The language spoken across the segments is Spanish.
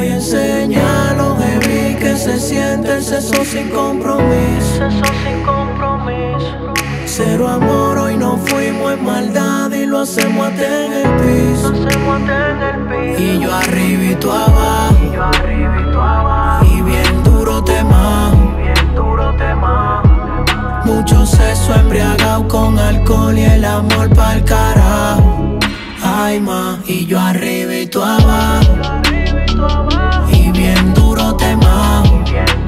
a enseñar lo heavy que se siente el sexo sin compromiso. Cero amor, hoy no fuimos en maldad y lo hacemos hasta en el piso. Y yo arriba y tú abajo, y bien duro te majo. Mucho sexo embriagado con alcohol y el amor pa'l carajo. Ay, ma, y yo arriba y tú abajo, y bien duro te majo.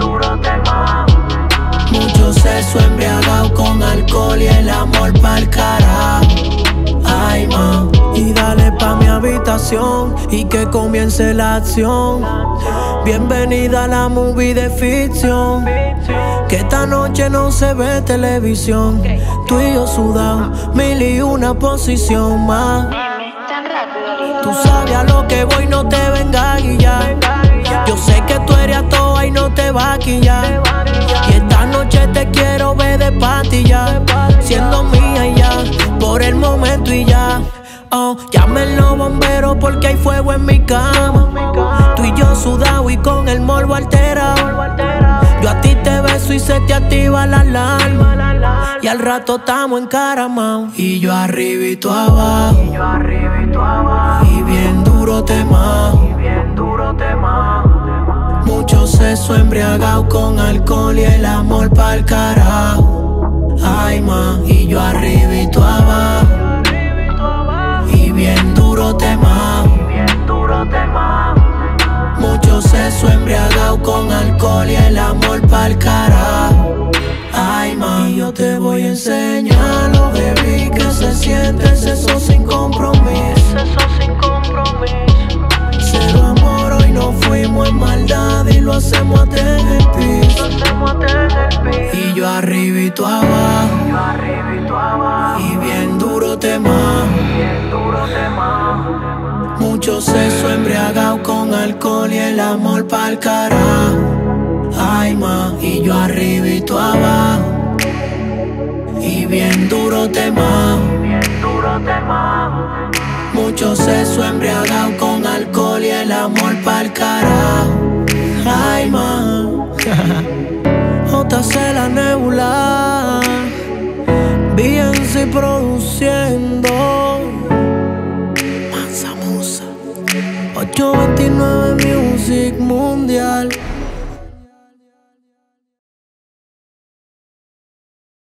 Mucho sexo embriagado con alcohol y el amor pa'l carajo. Ay, ma, y dale pa' mi habitación y que comience la acción. Bienvenida a la movie de ficción, que esta noche no se ve televisión. Tú y yo sudados, 1001 posición más. Tú sabes a lo que voy, no te venga a guillar. Yo sé que tú eres a toa y no te va a quillar. Y esta noche te quiero ver de patilla, siendo mía y ya, por el momento y ya. Oh, llamen los bomberos porque hay fuego en mi cama. Tú y yo sudado y con el morbo alterado. Yo a ti te beso y se te activa la alarma, y al rato estamos encaramados. Y yo arriba y tú abajo, y bien duro te majo. Mucho sexo embriagado con alcohol y el amor pa'l carajo. Ay, ma, y yo arriba y tú abajo, y bien duro te majo. Mucho sexo embriagado con alcohol y el amor pa'l carajo. Ay, ma, y yo te voy a enseñar lo heavy que se siente el sexo sin compromiso. Cero amor, hoy no fuimos en maldad y lo hacemos hasta en el piso. Y yo arriba y tú abajo, y bien duro te majo. Mucho sexo embriagado con alcohol y el amor pa'l carajo. Ay, ma, y yo arriba y tú abajo, y bien duro te majo. Mucho sexo embriagado con alcohol y el amor pa'l carajo. Ay, ma, JC La Nebula, BNC produciendo, Mansa Musa, 829 Music Mundial.